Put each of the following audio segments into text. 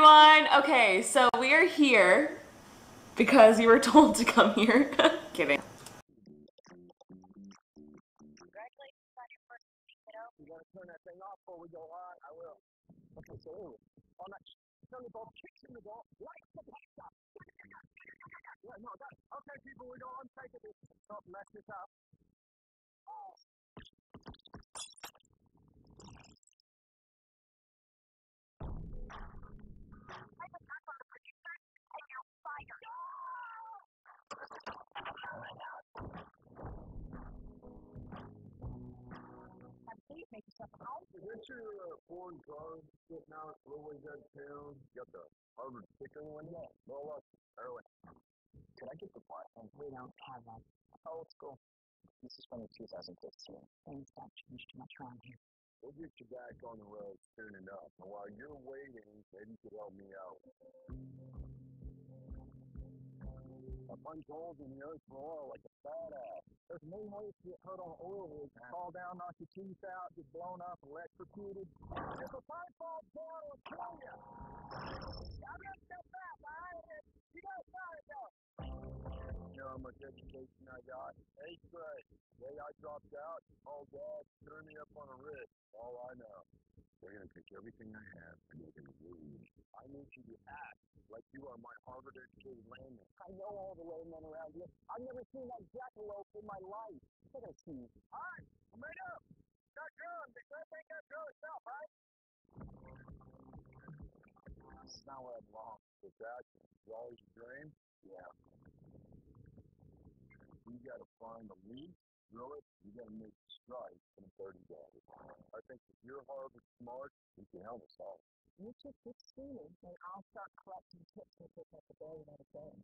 everyone. Okay, so we are here because you were told to come here. Kidding. Congratulations on your first week, kiddo. You gotta turn that thing off before we go on. I will. Okay, so anyway, on that, turn the ball, kicks in the ball, likes the pass up. Yeah, no, that. Okay, people, we go on. Take it. Stop, mess this up. Oh. Make yourself at home. Is that your foreign car sitting out a little ways out of town? You got the Harvard sticker one? Yeah. Roll up. Early. Could I get the part? We don't have that. Oh, it's cool. This is from 2015. Things don't change too much around here. We'll get you back on the road soon enough. And while you're waiting, maybe you could help me out. I punch holes in the earth for oil like a badass. There's no way to get hurt on oil rig. Fall down, knock your teeth out, get blown up, electrocuted. If a pipe falls down, it'll kill you. I'm not so fast, alright? You gotta start it though. You know how much education I got? 8th grade. The day I dropped out, oh dad, turned me up on a wrist. All I know. They're gonna take everything I have and they're gonna ruin me. I need you to act like you are my Harvard-educated layman. I know all the laymen around here. I've never seen that jackalope in my life. Look at you. All right, I'm made up. Got drunk. They can't make that girl itself, right? This is not where I belong. It's action. It's always a dream? Yeah. You gotta find the lead, drill it, you gotta make the strike in 30 days. I think if you're Harvard smart, you can help us all. You just keep scheming, and I'll start collecting tips and pick up the day by the day.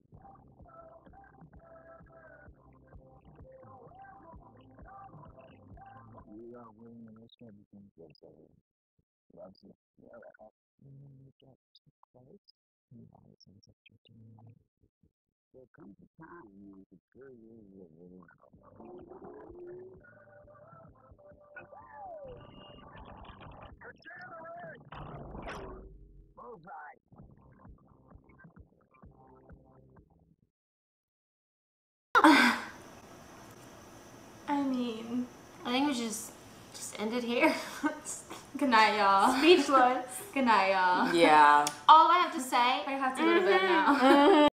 You are willing to risk everything for everything. Loves you. Yeah, right. And when you get too close, you always ends up drifting away. There comes a time when you can turn your around. Move right. I mean, I think we should just end it here. good night, y'all. Speechless. Good night, y'all. Yeah. All I have to say, I have to go to bed now.